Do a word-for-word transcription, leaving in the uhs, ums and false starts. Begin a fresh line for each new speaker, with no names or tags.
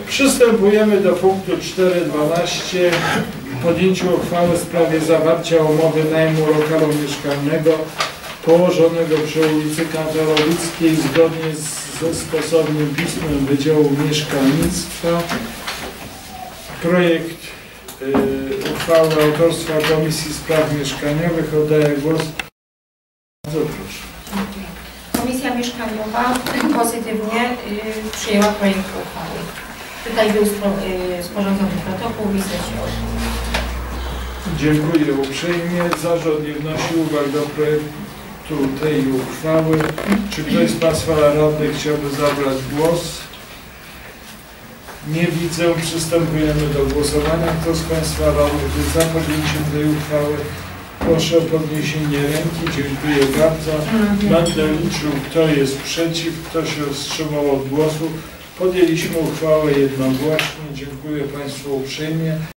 Przystępujemy do punktu cztery dwanaście. Podjęcie uchwały w sprawie zawarcia umowy najmu lokalu mieszkalnego położonego przy ulicy Kantorowickiej zgodnie z, ze stosownym pismem Wydziału Mieszkalnictwa. Projekt y, uchwały autorstwa Komisji Spraw Mieszkaniowych. Oddaję głos. Bardzo proszę.
Komisja Mieszkaniowa pozytywnie y, przyjęła projekt uchwały. Tutaj był spro, y, sporządzony protokół i sesja.
Dziękuję uprzejmie. Zarząd nie wnosi uwag do projektu tej uchwały. Czy ktoś z Państwa radnych chciałby zabrać głos? Nie widzę. Przystępujemy do głosowania. Kto z Państwa radnych jest za podjęciem tej uchwały? Proszę o podniesienie ręki. Dziękuję bardzo. Będę liczył, kto jest przeciw, kto się wstrzymał od głosu. Podjęliśmy uchwałę jednogłośnie. Dziękuję Państwu uprzejmie.